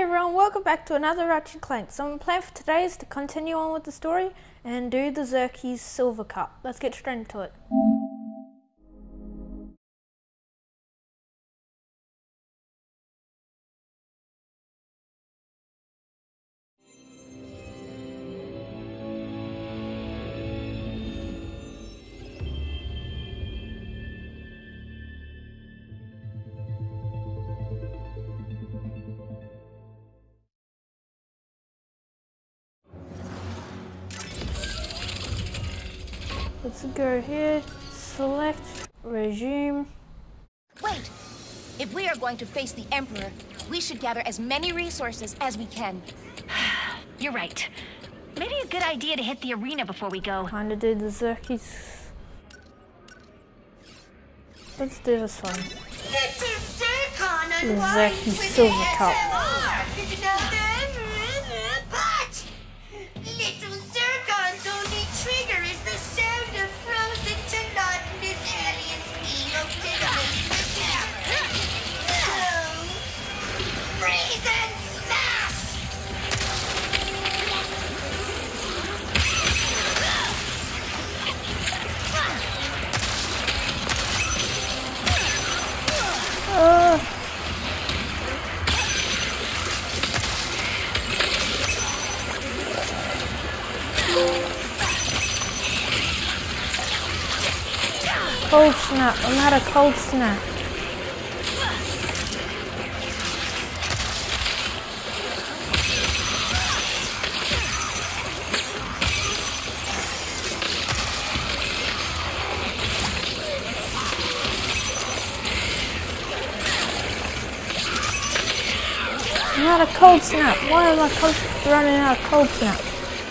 everyone, welcome back to another Ratchet Clank. So my plan for today is to continue on with the story and do the Xerxes Silver Cup. Let's get straight into it. Let's go here, select, resume. Wait! If we are going to face the Emperor, we should gather as many resources as we can. You're right. Maybe a good idea to hit the arena before we go. Time to do the Xerxes. Let's do this one. The Xerxes Silver Cup. But little Zircon's only trigger is the sound of frozen gelatinous aliens being obliterated together. So, freeze and smash! Cold snap, I'm at a cold snap. I'm at a cold snap. Why am I running out of cold snap?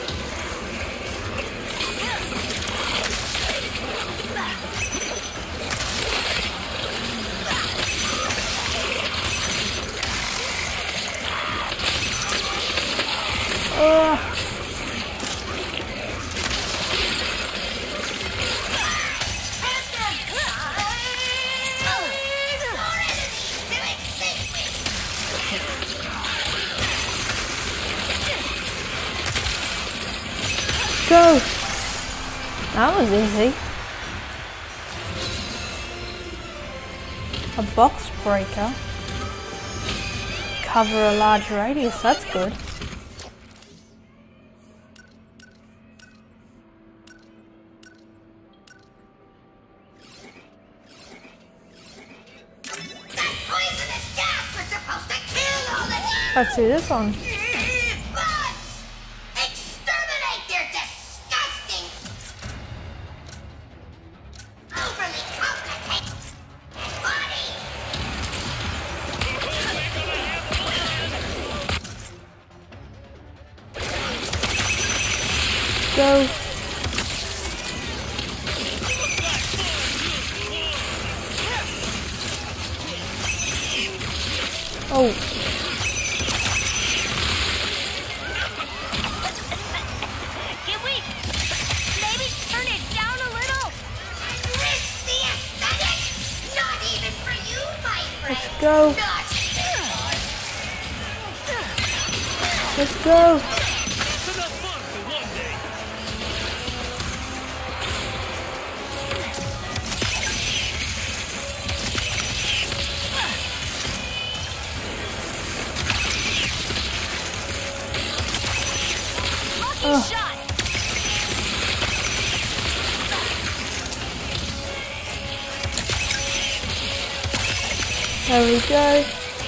Go! That was easy. A box breaker. Cover a large radius, that's good. That poisonous gas was supposed to kill all of you! Let's do this one. Bugs! Exterminate their disgusting, overly complicated bodies! Go. Oh. Can we maybe turn it down a little? Risk the aesthetic? Not even for you, my friend! Let's go. Not Let's go. Shot! There we go.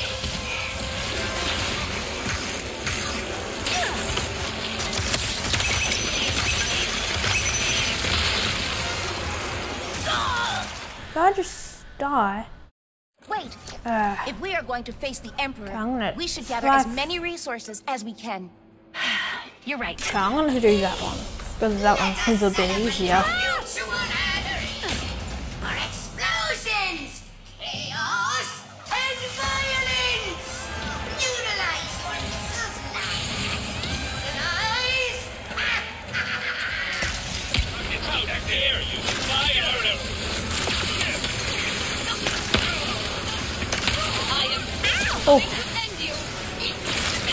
Did I just die? Wait! If we are going to face the Dang Emperor, it. we should gather as many resources as we can. You're right. Okay, I'm gonna do that one. Because that one seems a bit easier. mutual haters! For explosions, chaos, and violence! Utilize your missiles Utilize! It's out back there, you fire! I am Oh. to end you!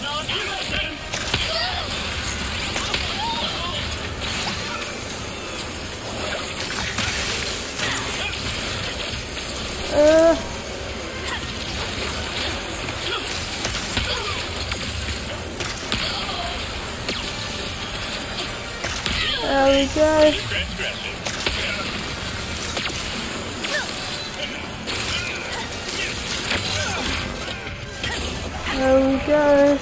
There we go. There we go.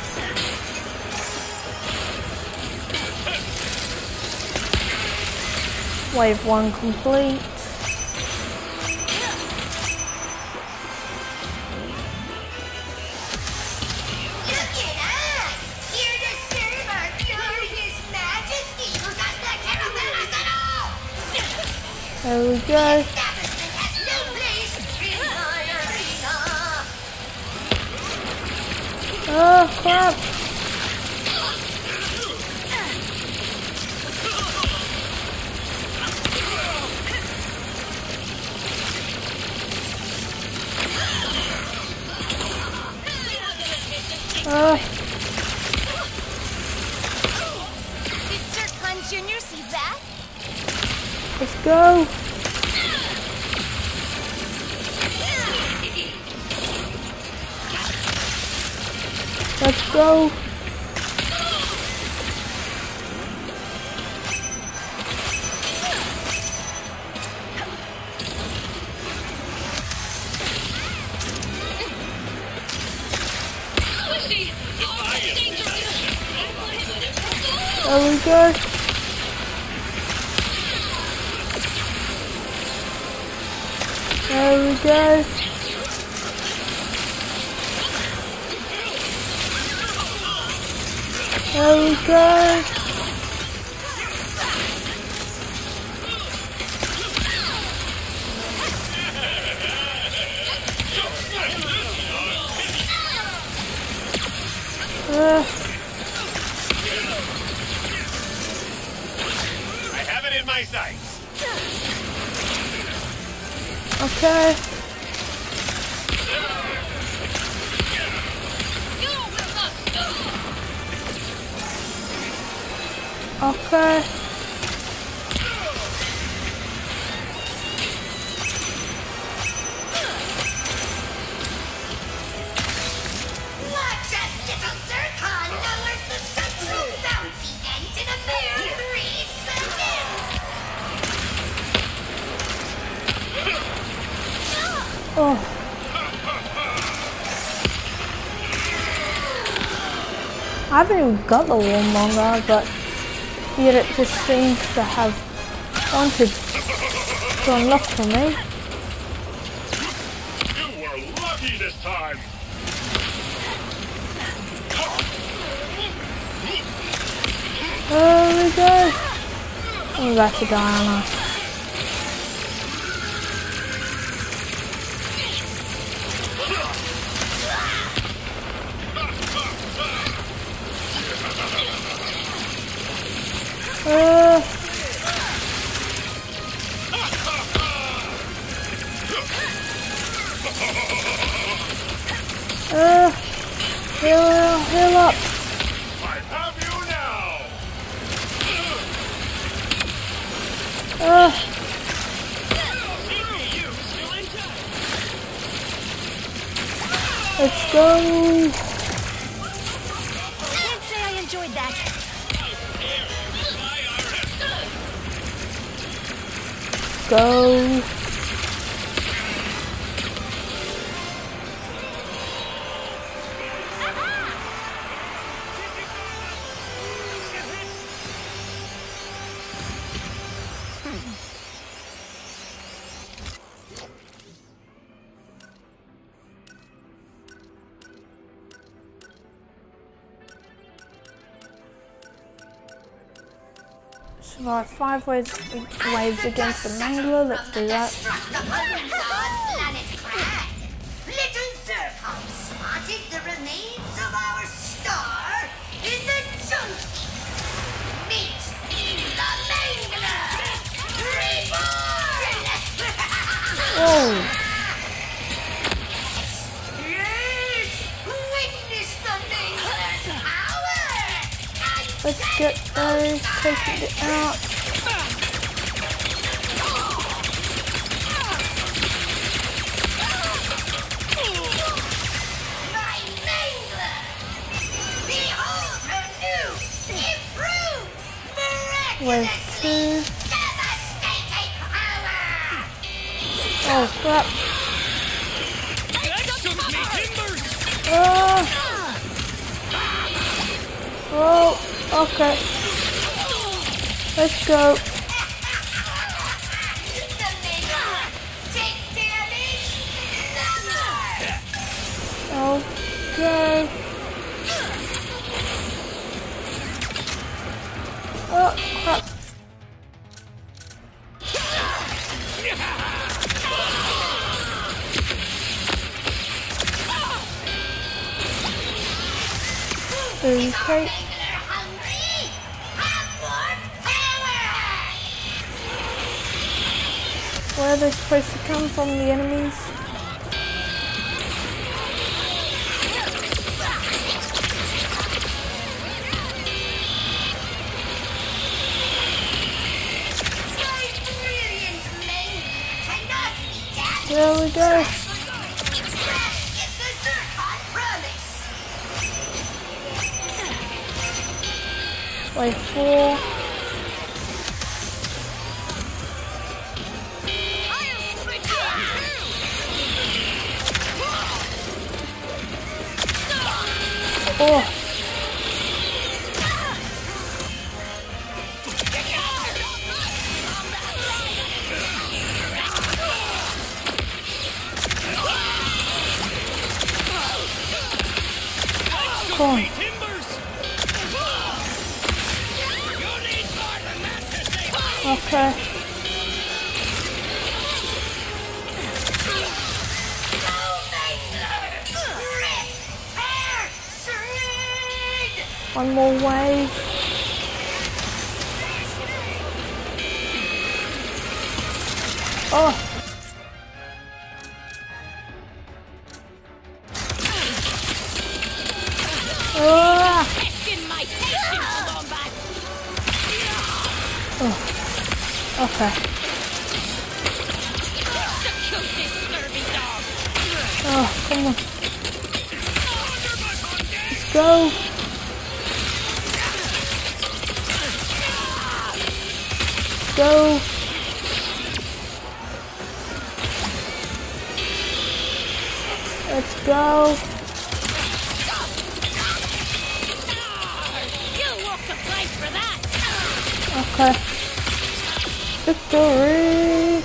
Wave 1 complete. There we go. Oh crap! Did Sir Khan Jr. see that? Let's go. Let's go. There we go. There we go. There we go. I have it in my sights. Okay. Okay. Watch as little Zircon lowers the central bouncy end in a mere 3 seconds! Oh. I haven't even got the warmonger, but yet it just seems to have wanted to unlock for me. You were lucky this time. There we go. I'm about to die, aren't I? Heal up. I have you now. Let's go. Can't say I enjoyed that. Go. Survive 5 waves against the Mangler. Let's do that. Little Zircon spotted the remains of our star in the jungle. Meet the Mangler! Reborn! Oh. Yes! Witness the Mangler's get those, taking it out. My Mangler! Behold her new, improved, Wave miraculously 2. devastating power! Oh crap. That shook me timbers! Oh, okay. Let's go. The Mangler! Take damage! Never! Okay. Oh crap. Okay. Mangler hungry! Have more power! Where are they supposed to come from, the enemies? My brilliant Mangler cannot be dashed! There we go. That is the Zircon promise! Wave 4. I'll switch you Oh. Come on. timbers! Okay. One more wave. Oh. Ah. Testing my patience, Wombat! Okay. Execute this scurvy dog! Oh, come on. Let's go. Go. Let's go. You walked the plank for that! Okay. Victory.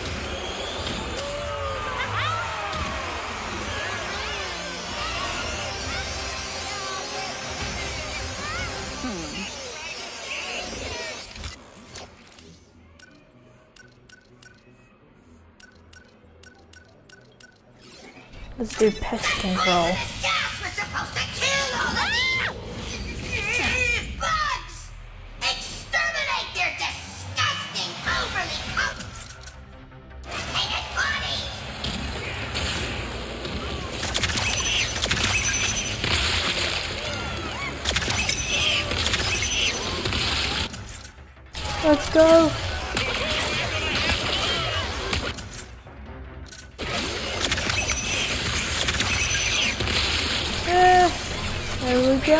Let's do pest control. This gas was supposed to kill all of these bugs! Exterminate their disgusting, overly complicated bodies! Let's go. Yeah, there we go.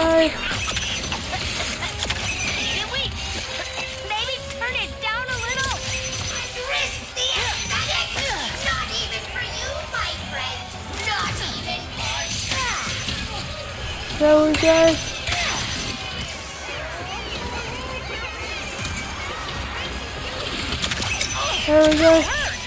Can we maybe turn it down a little? Risk the aesthetic! Not even for you, my friend! Not even for that! There we go. There we go.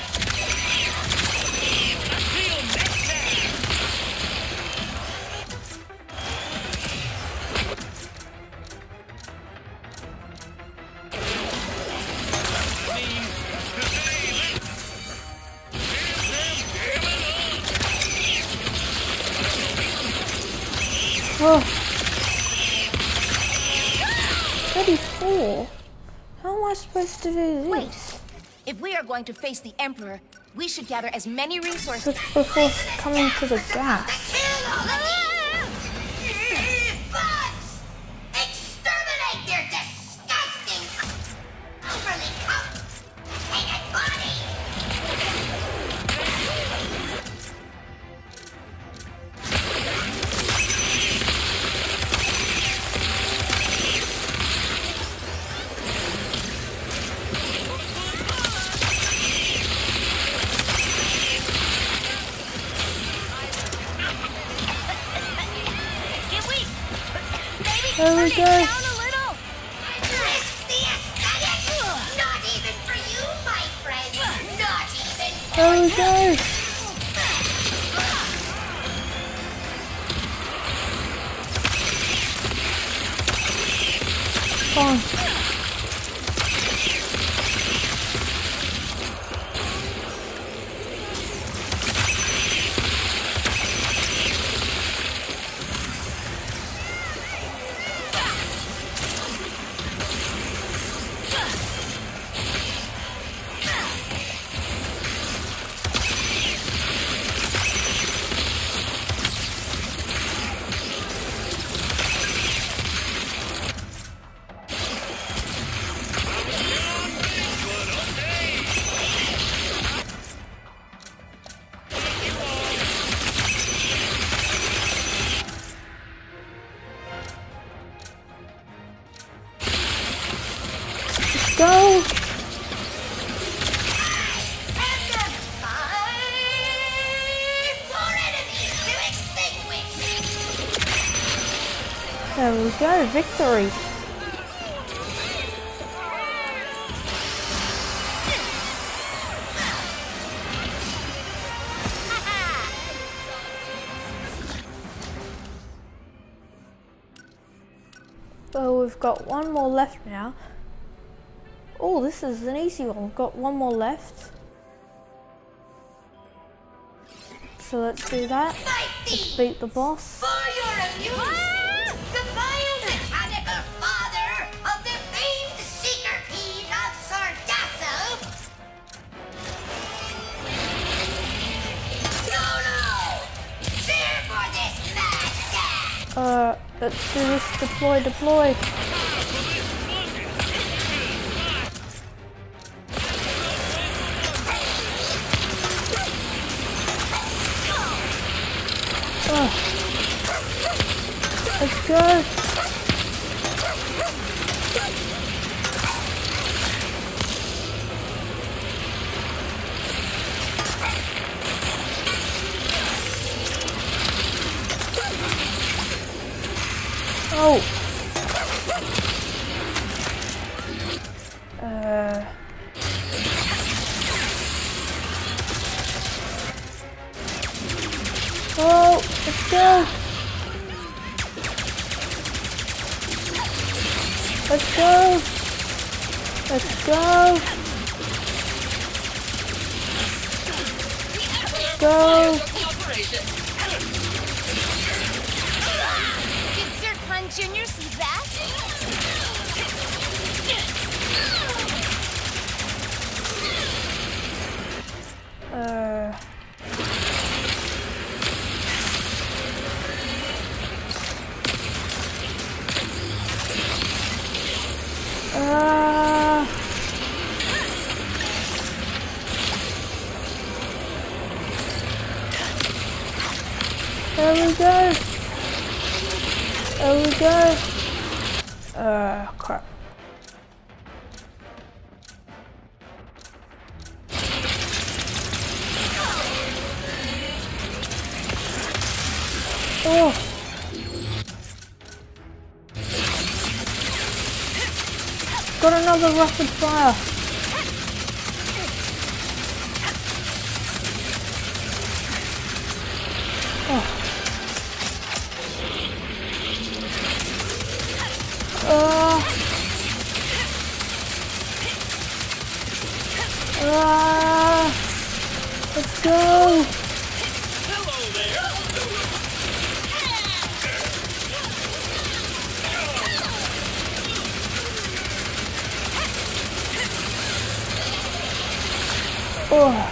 Oh. 34? How am I supposed to do this? Wait. If we are going to face the Emperor, we should gather as many resources. Before coming to the gas. Kill all of these bugs! Exterminate their There we go. Down a little. Risk the aesthetic? Not even for you, my friend. Not even for There we you. go. Come on. Go! And the 5 more enemies to extinguish. There we go, victory! So we've got one more left now. Oh, this is an easy one. We've got one more left. So let's do that. Let's beat the boss. For your amusement, the biomechanical father of the famed seeker-pede of Sargasso. No! Cheer for this mad cat! Let's do this. Deploy. Let's go. Oh. Oh, let's go. Let's go. Let's go. Go. Did Sir Khan Jr. see that? There we go. There we go. Crap. Oh. Got another rapid fire. Oh. Let's go. Oh.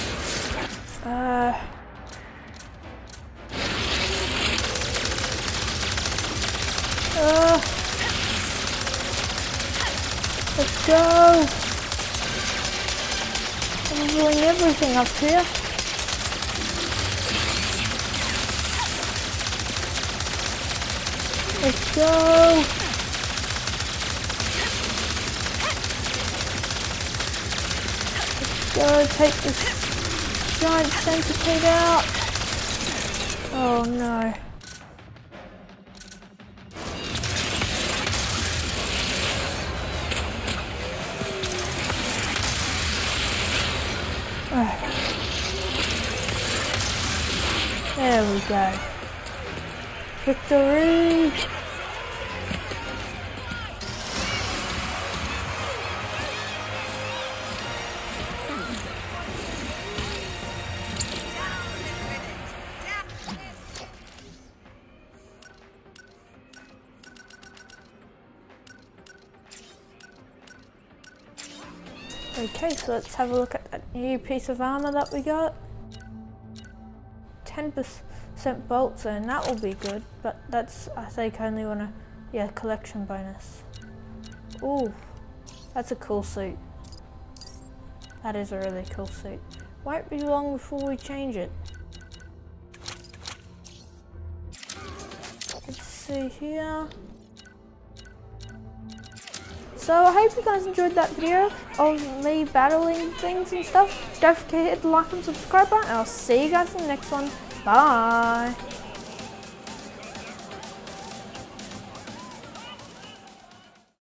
Let's go. I'm doing everything up here. Let's go. Let's go take this giant centipede out. Oh no. There we go. Victory! Okay, so let's have a look at that new piece of armor that we got. 10% bolt zone, that will be good, but that's, I think, only want to, yeah, collection bonus. Ooh, that's a cool suit. That is a really cool suit. Won't be long before we change it. Let's see here. So I hope you guys enjoyed that video of me battling things and stuff. Don't forget to hit the like and subscribe button, and I'll see you guys in the next one. Bye!